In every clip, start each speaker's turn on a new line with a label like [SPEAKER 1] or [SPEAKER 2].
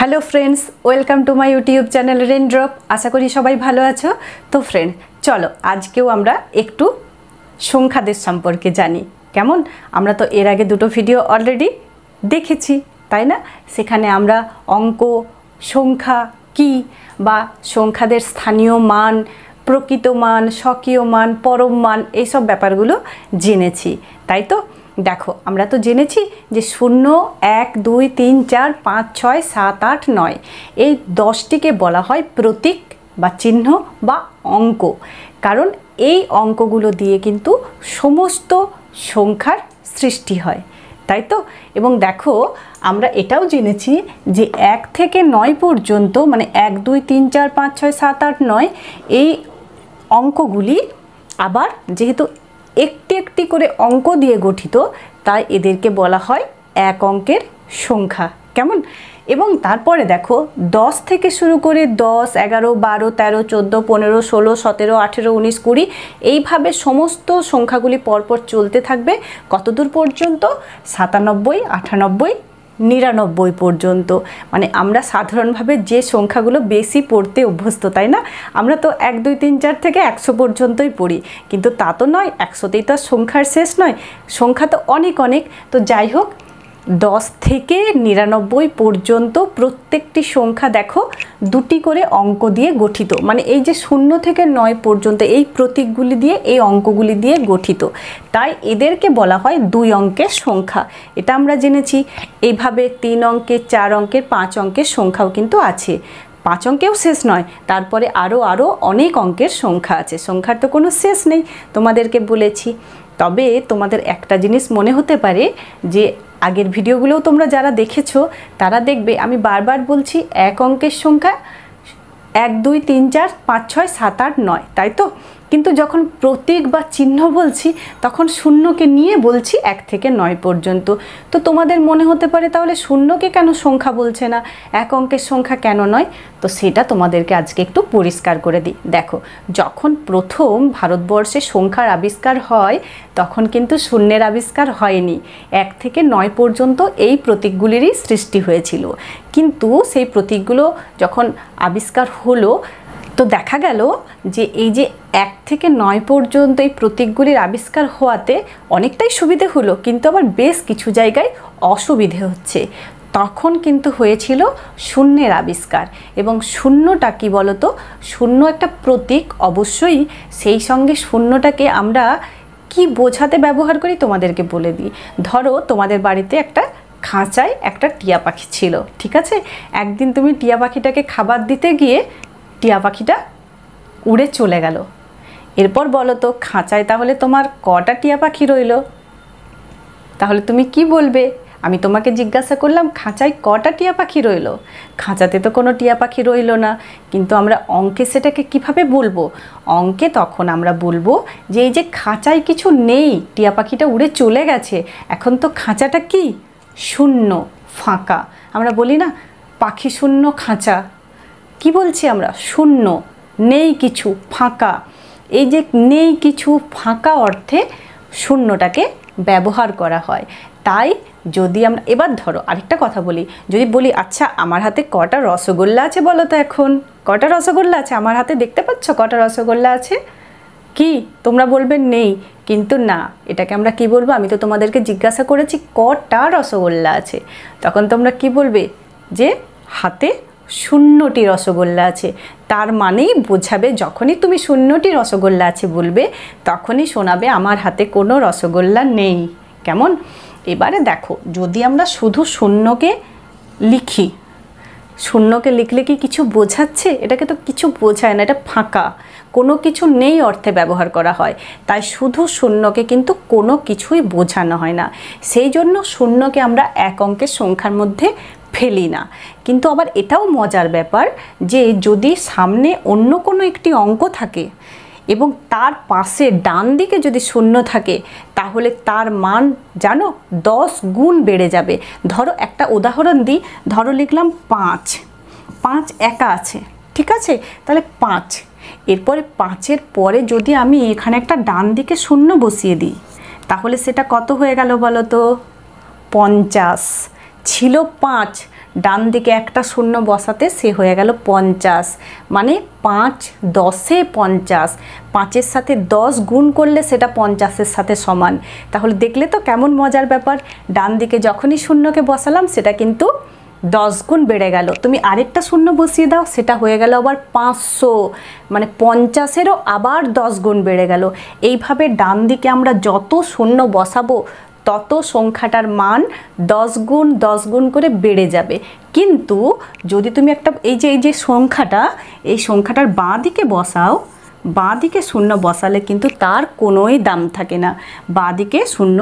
[SPEAKER 1] Hello friends welcome to my YouTube channel raindrop. आशा करी सबाई भालो आछो। तो फ्रेंड चलो आजकेও আমরা একটু সংখ্যাদের সম্পর্কে জানি। কেমন আমরা তো এর আগে দুটো ভিডিও অলরেডি দেখেছি তাই না, সেখানে আমরা অঙ্ক সংখ্যা কি বা সংখ্যাদের স্থানীয় মান প্রকৃত মান স্বকীয় মান পরম মান এই সব ব্যাপারগুলো জেনেছি তাই তো। देखो আমরা তো জেনেছি যে 0 1 2 3 4 5 6 7 8 9 এই 10টিকে বলা হয় প্রতীক বা চিহ্ন বা অঙ্ক, কারণ এই অঙ্কগুলো দিয়ে কিন্তু সমস্ত সংখ্যার সৃষ্টি হয় তাই তো। এবং দেখো আমরা এটাও জেনেছি যে 1 থেকে 9 পর্যন্ত মানে 1 2 3 4 5 6 7 8 9 এই অঙ্কগুলি আবার যেহেতু একটি একটি করে অঙ্ক দিয়ে গঠিত তাই এদেরকে বলা হয় এক অঙ্কের সংখ্যা। কেমন এবং তারপরে দেখো 10 থেকে শুরু করে 10 11 12 13 14 15 16 17 18 19 20 এইভাবে সমস্ত সংখ্যাগুলি পরপর চলতে থাকবে কতদূর পর্যন্ত 97 98 99 পর্যন্ত। মানে আমরা সাধারণভাবে যে সংখ্যাগুলো বেশি পড়তে অভ্যস্ত তাই না, আমরা তো 1 2 3 4 থেকে 100 পর্যন্তই পড়ি, কিন্তু তা তো নয়, 100তেই তো সংখ্যার শেষ নয়, সংখ্যা তো অনেক অনেক। তো যাই হোক 10 থেকে 99 পর্যন্ত প্রত্যেকটি সংখ্যা দেখো দুটি করে অঙ্ক দিয়ে গঠিত, মানে এই যে 0 থেকে 9 পর্যন্ত এই প্রতীকগুলি দিয়ে এই অঙ্কগুলি দিয়ে গঠিত, তাই এদেরকে বলা হয় দুই অঙ্কের সংখ্যা। এটা আমরা জেনেছি। এইভাবে 3 অঙ্কের 4 অঙ্কের 5 অঙ্কের সংখ্যাও কিন্তু আছে, 5 অঙ্কেও শেষ নয়, তারপরে আরও অনেক অঙ্কের সংখ্যা আছে, সংখ্যার তো কোনো শেষ নেই তোমাদেরকে বলেছি। তবে তোমাদের একটা জিনিস মনে হতে পারে যে আগের ভিডিওগুলোও তোমরা যারা দেখেছো তারা দেখবে আমি বারবার বলছি এক অঙ্কের সংখ্যা 1 2 3 4 5 6 7 8 9 তাই তো, কিন্তু যখন প্রতীক বা চিহ্ন বলছি তখন শূন্যকে নিয়ে বলছি 1 থেকে 9 পর্যন্ত। তো তোমাদের মনে হতে পারে তাহলে শূন্যকে কেন সংখ্যা বলছে না, এক অঙ্কের সংখ্যা কেন নয়? তো সেটা তোমাদেরকে আজকে একটু পরিষ্কার করে দিই। দেখো যখন প্রথম ভারতবর্ষে সংখ্যার আবিষ্কার হয় তখন কিন্তু শূন্যের আবিষ্কার হয়নি, 1 থেকে 9 পর্যন্ত এই প্রতীকগুলিরই সৃষ্টি হয়েছিল। কিন্তু সেই প্রতীকগুলো যখন আবিষ্কার হলো তো দেখা গেল যে এই যে 1 থেকে 9 পর্যন্ত এই প্রতীকগুলির আবিষ্কার হওয়াতে অনেকটাই সুবিধে হলো, কিন্তু আবার বেশ কিছু জায়গায় অসুবিধে হচ্ছে। তখন কিন্তু হয়েছিল শূন্যের আবিষ্কার। এবং শূন্যটা কি বলতো, শূন্য একটা প্রতীক অবশ্যই, সেই সঙ্গে শূন্যটাকে আমরা কি বোঝাতে ব্যবহার করি তোমাদেরকে বলে দিই। ধরো তোমাদের বাড়িতে একটা খাঁচায় একটা টিয়া পাখি ছিল, ঠিক আছে। একদিন তুমি টিয়া পাখিটাকে খাবার দিতে গিয়ে টিয়া পাখিটা উড়ে চলে গেল। এরপর বলো তো খাঁচায় তাহলে তোমার কটা টিয়া পাখি রইল? তাহলে তুমি কি বলবে? আমি তোমাকে জিজ্ঞাসা করলাম খাঁচায় কটা টিয়া পাখি রইল, খাঁচাতে তো কোনো টিয়া পাখি রইল না। কিন্তু আমরা অঙ্কে সেটাকে কিভাবে বলবো? অঙ্কে তখন আমরা বলবো যে এই যে খাঁচায় কিছু নেই, টিয়া পাখিটা উড়ে চলে গেছে, এখন তো খাঁচাটা কি শূন্য ফাঁকা। আমরা বলি না পাখি শূন্য খাঁচা, কি বলছি আমরা? শূন্য, নেই কিছু, ফাঁকা। এই যে নেই কিছু ফাঁকা অর্থে শূন্যটাকে ব্যবহার করা হয়। তাই যদি আমরা এবার ধরো আরেকটা কথা বলি, যদি বলি আচ্ছা আমার হাতে কটা রসগোল্লা আছে বলো তো, এখন কটা রসগোল্লা আছে আমার হাতে, দেখতে পাচ্ছ কটা রসগোল্লা আছে? কি তোমরা বলবে নেই, কিন্তু না, এটাকে আমরা কি বলবো? আমি তো তোমাদেরকে জিজ্ঞাসা করেছি কটা রসগোল্লা আছে, তখন তোমরা কি বলবে? যে হাতে 0টি রসগোল্লা আছে। তার মানেই বোঝাবে যখনই তুমি 0টি রসগোল্লা আছে বলবে তখনই শোনাবে আমার হাতে কোনো রসগোল্লা নেই। কেমন? এবারে দেখো যদি আমরা শুধু শূন্যকে লিখি, শূন্যকে লিখলে কি কিছু বোঝাচ্ছে? এটাকে তো কিছু বোঝায় না, এটা ফাঁকা, কোনো কিছু নেই অর্থে ব্যবহার করা হয়। তাই শুধু শূন্যকে কিন্তু কোনো কিছুই বোঝানো হয় না, সেই জন্য শূন্যকে আমরা এক অঙ্কের সংখ্যার মধ্যে ফেলি না। কিন্তু আবার এটাও মজার ব্যাপার যে যদি সামনে অন্য কোনো একটি অঙ্ক থাকে এবং তার পাশে ডান দিকে যদি শূন্য থাকে তাহলে তার মান জানো 10 গুণ বেড়ে যাবে। ধরো একটা উদাহরণ দিই, ধরো লিখলাম 5, 5 একা আছে, ঠিক আছে, তাহলে 5, এরপরে 5-এর পরে যদি আমি এখানে একটা ডান দিকে শূন্য বসিয়ে দিই তাহলে সেটা কত হয়ে গেল বলো তো? 50। ছিল 5, ডান দিকে একটা শূন্য বসাতে সে হয়ে গেল 50, মানে 5 10-এ 50, 5-এর সাথে 10 গুণ করলে সেটা 50-এর সাথে সমান। তাহলে দেখলে তো কেমন মজার ব্যাপার, ডান দিকে যখনই শূন্যকে বসালাম সেটা কিন্তু 10 গুণ বেড়ে গেল। তুমি আরেকটা শূন্য বসিয়ে দাও, সেটা হয়ে গেল আবার 500, মানে 50-এরও আবার 10 গুণ বেড়ে গেল। এইভাবে ডান দিকে আমরা যত শূন্য বসাবো তত সংখ্যাটার মান 10 গুণ করে বেড়ে যাবে। কিন্তু যদি তুমি একটা এই যে সংখ্যাটার বাঁ দিকে বসাও, বাঁ দিকে শূন্য বসালে কিন্তু তার কোনোই দাম থাকে না। বাঁ দিকে শূন্য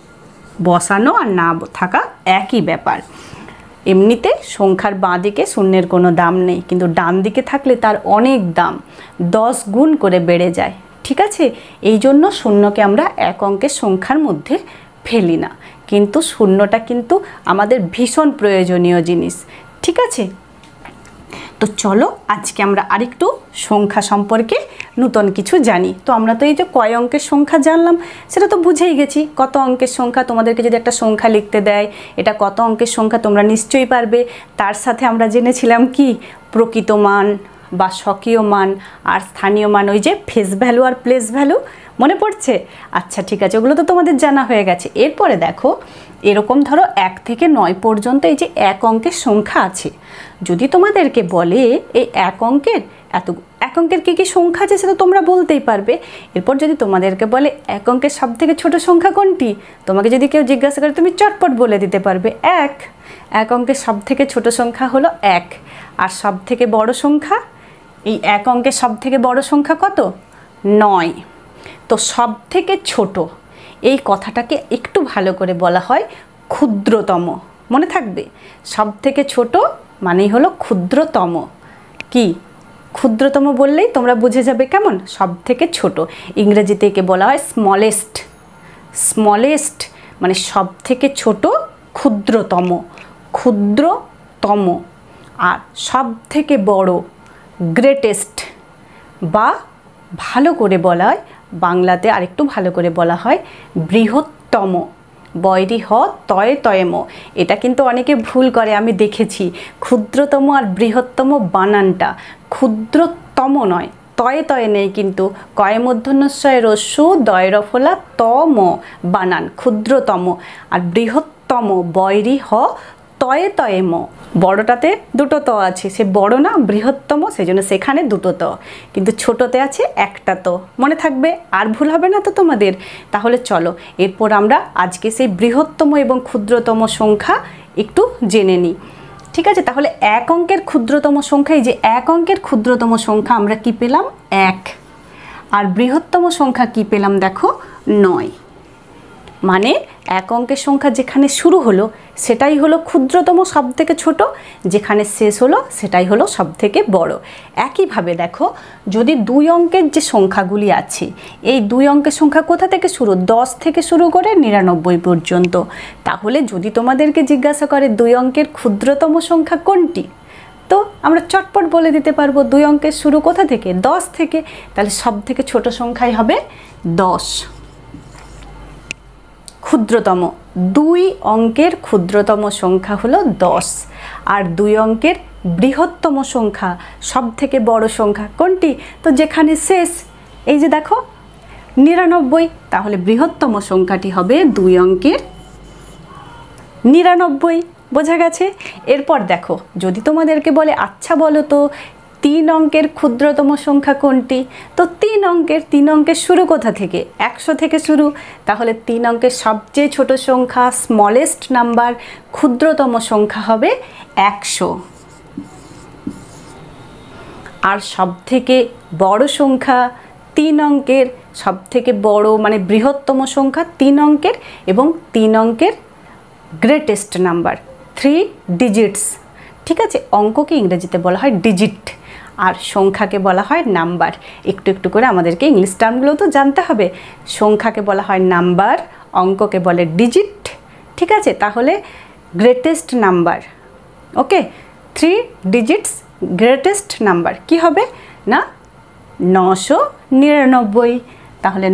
[SPEAKER 1] বসানো আর না থাকা একই ব্যাপার। এমনিতে সংখ্যার বাঁ দিকে শূন্যের কোনো দাম নেই, কিন্তু ডান দিকে থাকলে তার অনেক দাম, 10 গুণ করে বেড়ে যায়। ঠিক আছে, এই জন্য শূন্যকে আমরা এক অঙ্কের সংখ্যার মধ্যে ফেলি না, কিন্তু শূন্যটা কিন্তু আমাদের ভীষণ প্রয়োজনীয় জিনিস। ঠিক আছে, তো চলো আজকে আমরা আরেকটু সংখ্যা সম্পর্কে নতুন কিছু জানি। তো আমরা তো এই যে কয় অঙ্কের সংখ্যা জানলাম সেটা তো বুঝেই গেছি। কত অঙ্কের সংখ্যা, তোমাদেরকে যদি একটা সংখ্যা লিখতে দেয় এটা কত অঙ্কের সংখ্যা তোমরা নিশ্চয়ই পারবে। তার সাথে আমরা জেনেছিলাম কি, প্রকৃত মান বা স্বকীয় মান আর স্থানীয় মান, ওই যে ফেস ভ্যালু আর প্লেস ভ্যালু, মনে পড়ছে? আচ্ছা ঠিক আছে, ওগুলো তো তোমাদের জানা হয়ে গেছে। এরপরে দেখো, এরকম ধরো 1 থেকে 9 পর্যন্ত এই যে এক অঙ্কের সংখ্যা আছে। যদি তোমাদেরকে বলে এই এক অঙ্কের কী কী সংখ্যা আছে সেটা তোমরা বলতেই পারবে। এরপর যদি তোমাদেরকে বলে এক অঙ্কের সব থেকে ছোট সংখ্যা কোনটি, তোমাকে যদি কেউ জিজ্ঞাসা করে তুমি চটপট বলে দিতে পারবে এক অঙ্কের সব থেকে ছোট সংখ্যা হলো 1। আর সব থেকে বড় সংখ্যা, এই এক অঙ্কের সব থেকে বড় সংখ্যা কত? 9। তো সব থেকে ছোট এই কথাটাকে একটু ভালো করে বলা হয় ক্ষুদ্রতম, মনে থাকবে? সব থেকে ছোট মানেই হলো ক্ষুদ্রতম। কি ক্ষুদ্রতম বললেই তোমরা বুঝে যাবে কেমন, সব থেকে ছোট। ইংরেজিতে একে বলা হয় স্মলেস্ট, মানে সব থেকে ছোট, ক্ষুদ্রতম। আর সব থেকে বড় গ্রেটেস্ট, বা ভালো করে বলা হয় বাংলাতে আরেকটু ভালো করে বলা হয় বৃহত্তম। বয়রি হ তয়ে তয়েম, এটা কিন্তু অনেকে ভুল করে, আমি দেখেছি। ক্ষুদ্রতম আর বৃহত্তম বানানটা, ক্ষুদ্রতম নয়, তয়ে তয়ে নেই কিন্তু, কয়ে মূর্ধন্যস্বয়ে রস্যু দয় রফলা তম বানান, ক্ষুদ্রতম। আর বৃহত্তম বয়রি হ তয়ে তয়েম, বড়টাতে দুটো ত আছে, সে বড় না, বৃহত্তম, সেই জন্য সেখানে দুটো ত, কিন্তু ছোটতে আছে একটা ত। মনে থাকবে, আর ভুল হবে না তো তোমাদের? তাহলে চলো এরপর আমরা আজকে সেই বৃহত্তম এবং ক্ষুদ্রতম সংখ্যা একটু জেনে নিই। ঠিক আছে, তাহলে এক অঙ্কের ক্ষুদ্রতম সংখ্যা, এই যে এক অঙ্কের ক্ষুদ্রতম সংখ্যা আমরা কি পেলাম? 1। আর বৃহত্তম সংখ্যা কি পেলাম? দেখো 9। মানে এক অঙ্কের সংখ্যা যেখানে শুরু হলো সেটাই হলো ক্ষুদ্রতম, সব থেকে ছোট, যেখানে শেষ হলো সেটাই হলো সব থেকে বড়। একইভাবে দেখো, যদি 2 অঙ্কের যে সংখ্যাগুলি আছে, এই 2 অঙ্কের সংখ্যা কোথা থেকে শুরু? 10 থেকে শুরু করে 99 পর্যন্ত। তাহলে যদি তোমাদেরকে জিজ্ঞাসা করে 2 অঙ্কের ক্ষুদ্রতম সংখ্যা কোনটি, তো আমরা চটপট বলে দিতে পারবো 2 অঙ্কের শুরু কোথা থেকে? 10 থেকে। তাহলে সব থেকে ছোট সংখ্যাই হবে 10। ক্ষুদ্রতম, 2 অঙ্কের ক্ষুদ্রতম সংখ্যা হলো 10। আর 2 অঙ্কের বৃহত্তম সংখ্যা, সব থেকে বড় সংখ্যা কোনটি? তো যেখানে শেষ, এই যে দেখো 99, তাহলে বৃহত্তম সংখ্যাটি হবে 2 অঙ্কের 99। বোঝা গেছে? এরপর দেখো, যদি তোমাদেরকে বলে আচ্ছা বলো তো 3 অঙ্কের ক্ষুদ্রতম সংখ্যা কোনটি, তো 3 অঙ্কের শুরু কোথা থেকে? 100 থেকে শুরু। তাহলে 3 অঙ্কের সবচেয়ে ছোট সংখ্যা, স্মলেস্ট নাম্বার, ক্ষুদ্রতম সংখ্যা হবে 100। আর সব থেকে বড় সংখ্যা 3 অঙ্কের, সব থেকে বড় মানে বৃহত্তম সংখ্যা 3 অঙ্কের, এবং 3 অঙ্কের গ্রেটেস্ট নাম্বার, 3 ডিজিটস। ঠিক আছে, অঙ্ককে ইংরেজিতে বলা হয় ডিজিট, আর সংখ্যাকে বলা হয় নাম্বার। একটু একটু করে আমাদেরকে ইংলিশ টার্মগুলো তো জানতে হবে। সংখ্যাকে বলা হয় নাম্বার, অঙ্ককে বলে ডিজিট। ঠিক আছে, তাহলে greatest number, okay, 3 digits greatest number কি হবে না? 999। তাহলে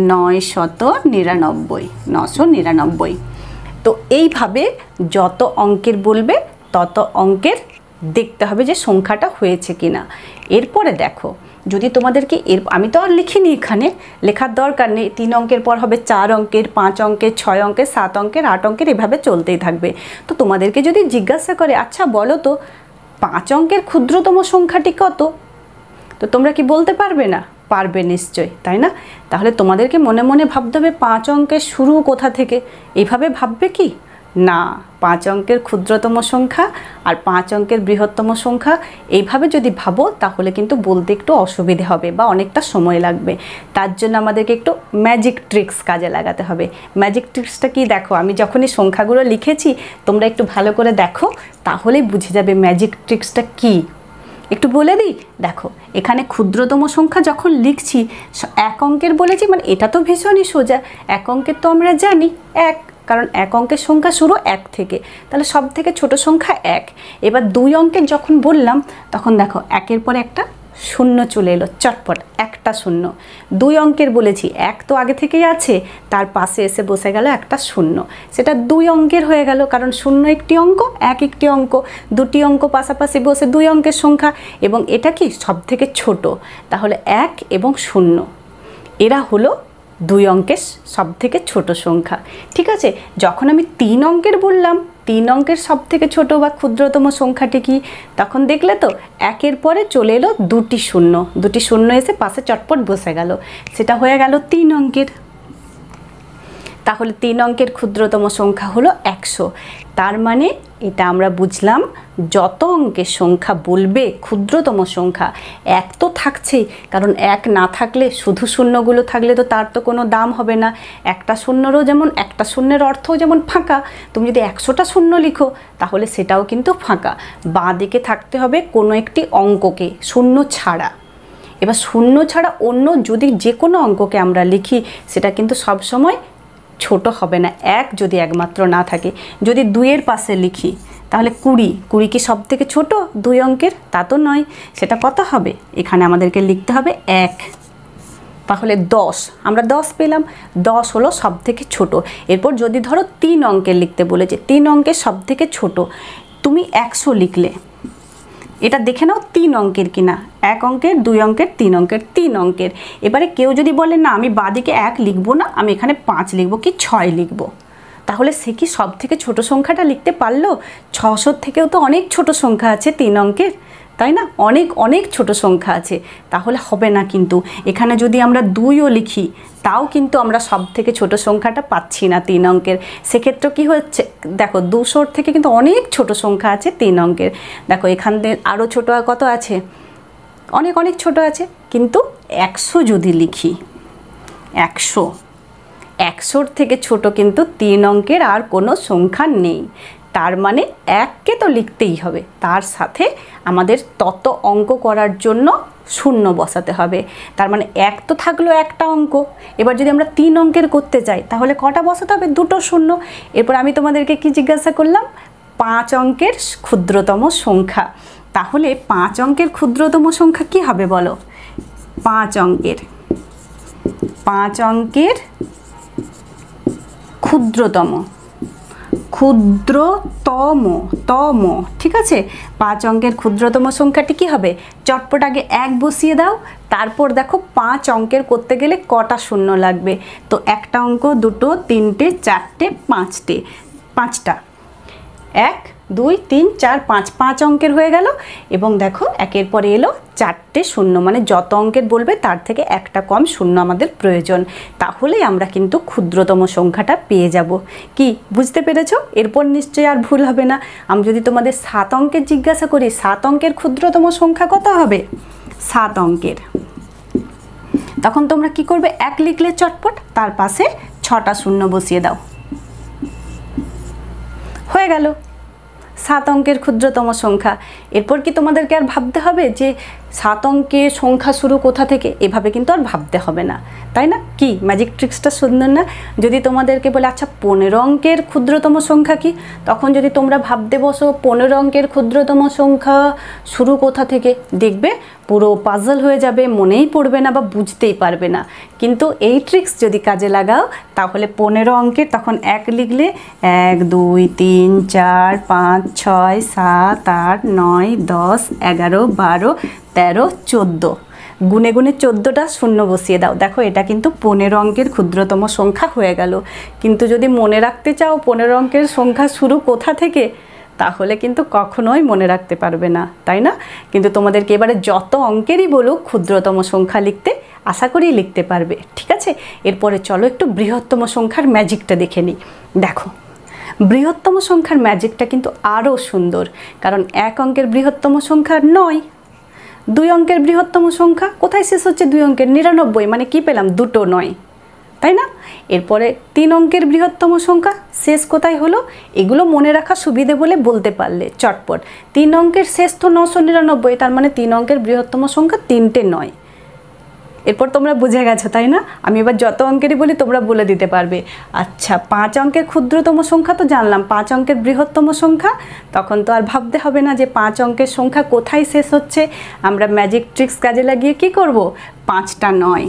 [SPEAKER 1] 999। তো এইভাবে যত অঙ্কের বলবে তত অঙ্কের দেখতে হবে যে সংখ্যাটা হয়েছে কিনা। এরপরে দেখো যদি তোমাদেরকে আমি তো আর লিখিনি, এখানে লেখার দরকার নেই। 3 অঙ্কের পর হবে 4 অঙ্কের, 5 অঙ্কের, 6 অঙ্কের, 7 অঙ্কের, 8 অঙ্কের, এভাবে চলতেই থাকবে। তো তোমাদেরকে যদি জিজ্ঞাসা করে আচ্ছা বলো তো 5 অঙ্কের ক্ষুদ্রতম সংখ্যাটি কত, তো তোমরা কি বলতে পারবে না? পারবে নিশ্চয়, তাই না? তাহলে তোমাদেরকে মনে মনে ভাবতে হবে 5 অঙ্কের শুরু কোথা থেকে, এইভাবে ভাববে কি না। 5 অঙ্কের ক্ষুদ্রতম সংখ্যা আর 5 অঙ্কের বৃহত্তম সংখ্যা এইভাবে যদি ভাবো তাহলে কিন্তু বলতে একটু অসুবিধে হবে বা অনেকটা সময় লাগবে। তার জন্য আমাদেরকে একটু ম্যাজিক ট্রিক্স কাজে লাগাতে হবে। ম্যাজিক ট্রিক্সটা কি দেখো, আমি যখনই সংখ্যাগুলো লিখেছি তোমরা একটু ভালো করে দেখো, তাহলেই বুঝে যাবে ম্যাজিক ট্রিক্সটা কি। একটু বলে দিই, দেখো এখানে ক্ষুদ্রতম সংখ্যা যখন লিখছি 1 অঙ্কের বলেছি, মানে এটা তো ভীষণই সোজা। 1 অঙ্কের তো আমরা জানি 1, কারণ 1 অঙ্কের সংখ্যা শুরু 1 থেকে, তাহলে সব থেকে ছোট সংখ্যা 1। এবার 2 অঙ্কের যখন বললাম তখন দেখো 1-এর পরে একটা শূন্য চলে এলো, চটপট একটা শূন্য। 2 অঙ্কের বলেছি 1 তো আগে থেকেই আছে, তার পাশে এসে বসে গেল একটা শূন্য, সেটা 2 অঙ্কের হয়ে গেল, কারণ 0 একটি অঙ্ক, 1 একটি অঙ্ক, 2টি অঙ্ক পাশাপাশি বসে 2 অঙ্কের সংখ্যা, এবং এটা কি সব থেকে ছোট, তাহলে 1 এবং 0 এরা হলো 2 অঙ্কের সব থেকে ছোট সংখ্যা। ঠিক আছে, যখন আমি 3 অঙ্কের বললাম 3 অঙ্কের সব থেকে ছোট বা ক্ষুদ্রতম সংখ্যাটি কি, তখন দেখলে তো 1-এর পরে চলে এলো 2টি শূন্য, 2টি শূন্য এসে পাশে চটপট বসে গেল, সেটা হয়ে গেল 3 অঙ্কের। তাহলে 3 অঙ্কের ক্ষুদ্রতম সংখ্যা হলো 100। তার মানে এটা আমরা বুঝলাম যত অঙ্কের সংখ্যা বলবে ক্ষুদ্রতম সংখ্যা 1 তো থাকছেই, কারণ 1 না থাকলে শুধু শূন্যগুলো থাকলে তো তার তো কোনো দাম হবে না। একটা শূন্যরও যেমন, একটা শূন্যের অর্থও যেমন ফাঁকা, তুমি যদি 100টা শূন্য লিখো তাহলে সেটাও কিন্তু ফাঁকা। বাঁ দিকে থাকতে হবে কোনো একটি অঙ্ককে শূন্য ছাড়া। এবার শূন্য ছাড়া অন্য যদি যে কোনো অঙ্ককে আমরা লিখি সেটা কিন্তু সব সময় ছোট হবে না, 1 যদি একমাত্র না থাকে। যদি 2-এর পাশে লিখি তাহলে 20 কি সব থেকে ছোট 2 অঙ্কের? তা তো নয়, সেটা কত হবে? এখানে আমাদেরকে লিখতে হবে 1। তাহলে 10, আমরা 10 পেলাম, 10 হলো সব থেকে ছোট। এরপর যদি ধরো 3 অঙ্কের লিখতে বলেছে, 3 অঙ্কের সব থেকে ছোট, তুমি 100 লিখলে, এটা দেখে নাও 3 অঙ্কের কিনা, 1 অঙ্কের, 2 অঙ্কের, 3 অঙ্কের, 3 অঙ্কের। এবারে কেউ যদি বলে না আমি বাঁদিকে 1 লিখবো না, আমি এখানে 5 লিখবো কি 6 লিখবো, তাহলে সে কি সব থেকে ছোট সংখ্যাটা লিখতে পারলো? 600 থেকেও তো অনেক ছোট সংখ্যা আছে 3 অঙ্কের, তাই না? অনেক অনেক ছোট সংখ্যা আছে, তাহলে হবে না। কিন্তু এখানে যদি আমরা 2ও লিখি তাও কিন্তু আমরা সব থেকে ছোট সংখ্যাটা পাচ্ছি না 3 অঙ্কের। সেক্ষেত্রে কি হচ্ছে, দেখো 200 থেকে কিন্তু অনেক ছোট সংখ্যা আছে 3 অঙ্কের। দেখো এখান থেকে আরও ছোট কত আছে, অনেক অনেক ছোট আছে। কিন্তু 100 যদি লিখি, 100-100 থেকে ছোট কিন্তু 3 অঙ্কের আর কোনো সংখ্যা নেই। তার মানে 1কে তো লিখতেই হবে, তার সাথে আমাদের তত অঙ্ক করার জন্য শূন্য বসাতে হবে। তার মানে 1 তো থাকলো একটা অঙ্ক। এবার যদি আমরা 3 অঙ্কের করতে চাই তাহলে কটা বসাতে হবে? 2টো শূন্য। এরপর আমি তোমাদেরকে কি জিজ্ঞাসা করলাম? 5 অঙ্কের ক্ষুদ্রতম সংখ্যা। তাহলে 5 অঙ্কের ক্ষুদ্রতম সংখ্যা কি হবে বলো? 5 অঙ্কের ক্ষুদ্রতম, ঠিক আছে? 5 অঙ্কের ক্ষুদ্রতম সংখ্যাটি কি হবে? চটপট আগে 1 বসিয়ে দাও, তারপর দেখো 5 অঙ্কের করতে গেলে কটা শূন্য লাগবে। তো একটা অঙ্ক, 2টো, 3টে, 4টে, 5টা, 1 2 3 4 5, 5 অঙ্কের হয়ে গেল। এবং দেখো একের পরে এলো 4টে শূন্য, মানে যত অঙ্কের বলবে তার থেকে একটা কম শূন্য আমাদের প্রয়োজন। তাহলেই আমরা কিন্তু ক্ষুদ্রতম সংখ্যাটা পেয়ে যাব। কি বুঝতে পেরেছো? এরপর নিশ্চয়ই আর ভুল হবে না। আমি যদি তোমাদের 7 অঙ্কের জিজ্ঞাসা করি, 7 অঙ্কের ক্ষুদ্রতম সংখ্যা কত হবে? 7 অঙ্কের, তখন তোমরা কি করবে? 1 লিখলে চটপট, তার পাশে 6টা শূন্য বসিয়ে দাও, হয়ে গেল 7 অঙ্কের ক্ষুদ্রতম সংখ্যা। এরপর কি তোমাদেরকে আর ভাবতে হবে যে 7 অঙ্কের সংখ্যা শুরু কোথা থেকে? এভাবে কিন্তু আর ভাবতে হবে না, তাই না? কি ম্যাজিক ট্রিক্সটা সুন্দর না? যদি তোমাদেরকে বলে আচ্ছা 15 অঙ্কের ক্ষুদ্রতম সংখ্যা কি, তখন যদি তোমরা ভাবতে বসো 15 অঙ্কের ক্ষুদ্রতম সংখ্যা শুরু কোথা থেকে, দেখবে পুরো পাজল হয়ে যাবে, মনেই পড়বে না বা বুঝতেই পারবে না। কিন্তু এই ট্রিক্স যদি কাজে লাগাও তাহলে 15 অঙ্কের তখন 1 লিখলে 1 2 3 4 5 6 7 8 9 10 11 12 13 14 গুনে গুনে 14টা শূন্য বসিয়ে দাও। দেখো এটা কিন্তু 15 অঙ্কের ক্ষুদ্রতম সংখ্যা হয়ে গেল। কিন্তু যদি মনে রাখতে চাও 15 অঙ্কের সংখ্যা শুরু কোথা থেকে, তাহলে কিন্তু কখনোই মনে রাখতে পারবে না, তাই না? কিন্তু তোমাদেরকে এবারে যত অঙ্কেরই বলুক ক্ষুদ্রতম সংখ্যা লিখতে আশা করি লিখতে পারবে, ঠিক আছে? এরপরে চলো একটু বৃহত্তম সংখ্যার ম্যাজিকটা দেখে নিই। দেখো বৃহত্তম সংখ্যার ম্যাজিকটা কিন্তু আরও সুন্দর, কারণ 1 অঙ্কের বৃহত্তম সংখ্যা 9, 2 অঙ্কের বৃহত্তম সংখ্যা কোথায় শেষ হচ্ছে 2 অঙ্কের 99, মানে কি পেলাম 2টো 9, তাই না? এরপরে 3 অঙ্কের বৃহত্তম সংখ্যা শেষ কোথায় হলো, এগুলো মনে রাখা সুবিধে বলে বলতে পারলে চটপট। 3 অঙ্কের শেষ তো 999, তার মানে 3 অঙ্কের বৃহত্তম সংখ্যা 3টে 9। এরপর তোমরা বুঝে গেছো, তাই না? আমি এবার যত অঙ্কেরই বলি তোমরা বলে দিতে পারবে। আচ্ছা 5 অঙ্কের ক্ষুদ্রতম সংখ্যা তো জানলাম, 5 অঙ্কের বৃহত্তম সংখ্যা, তখন তো আর ভাবতে হবে না যে 5 অঙ্কের সংখ্যা কোথায় শেষ হচ্ছে। আমরা ম্যাজিক ট্রিক্স কাজে লাগিয়ে কি করব, 5টা 9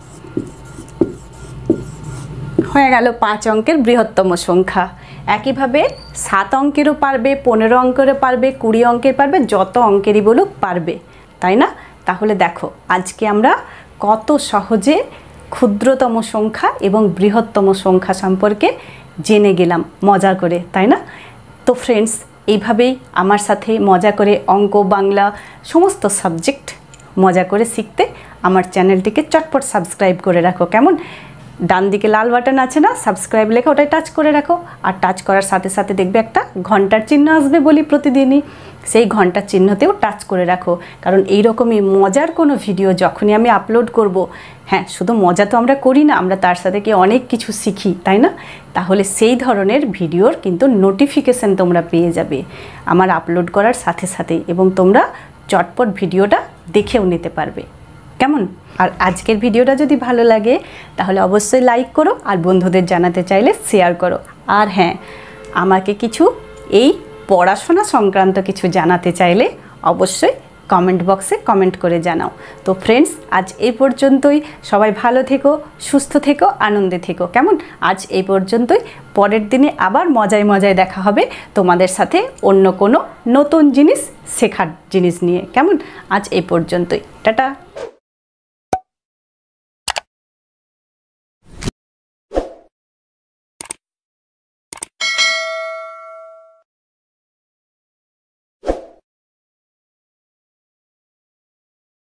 [SPEAKER 1] হয়ে গেল 5 অঙ্কের বৃহত্তম সংখ্যা। একইভাবে 7 অঙ্কেরও পারবে, 15 অঙ্কেরও পারবে, 20 অঙ্কের পারবে, যত অঙ্কেরই বলুক পারবে, তাই না? তাহলে দেখো আজকে আমরা কত সহজে ক্ষুদ্রতম সংখ্যা এবং বৃহত্তম সংখ্যা সম্পর্কে জেনে গেলাম মজা করে, তাই না? তো ফ্রেন্ডস, এইভাবেই আমার সাথে মজা করে অঙ্ক, বাংলা সমস্ত সাবজেক্ট মজা করে শিখতে আমার চ্যানেলটিকে চটপট সাবস্ক্রাইব করে রাখো, কেমন? ডান দিকে লাল বাটন আছে না, সাবস্ক্রাইব লেখা, ওটাই টাচ করে রাখো। আর টাচ করার সাথে সাথে দেখবে একটা ঘন্টার চিহ্ন আসবে বলি প্রতিদিনই, সেই ঘন্টার চিহ্নতেও টাচ করে রাখো, কারণ এই রকমই মজার কোনো ভিডিও যখনই আমি আপলোড করব, হ্যাঁ শুধু মজা তো আমরা করি না, আমরা তার সাথে কি অনেক কিছু শিখি, তাই না? তাহলে সেই ধরনের ভিডিওর কিন্তু নোটিফিকেশান তোমরা পেয়ে যাবে আমার আপলোড করার সাথে সাথেই, এবং তোমরা চটপট ভিডিওটা দেখেও নিতে পারবে, কেমন? আর আজকের ভিডিওটা যদি ভালো লাগে তাহলে অবশ্যই লাইক করো, আর বন্ধুদের জানাতে চাইলে শেয়ার করো। আর হ্যাঁ, আমাকে কিছু এই পড়াশোনা সংক্রান্ত কিছু জানাতে চাইলে অবশ্যই কমেন্ট বক্সে কমেন্ট করে জানাও। তো ফ্রেন্ডস, আজ এই পর্যন্তই। সবাই ভালো থেকো, সুস্থ থেকো, আনন্দে থেকো, কেমন? আজ এই পর্যন্তই। পরের দিনে আবার মজায় মজায় দেখা হবে তোমাদের সাথে অন্য কোনো নতুন জিনিস, শেখার জিনিস নিয়ে, কেমন? আজ এই পর্যন্তই, টাটা।